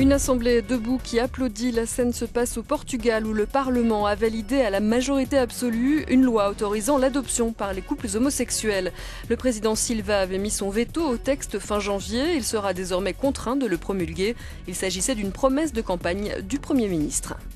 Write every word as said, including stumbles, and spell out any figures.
Une assemblée debout qui applaudit. La scène se passe au Portugal où le Parlement a validé à la majorité absolue une loi autorisant l'adoption par les couples homosexuels. Le président Silva avait mis son veto au texte fin janvier. Il sera désormais contraint de le promulguer. Il s'agissait d'une promesse de campagne du Premier ministre.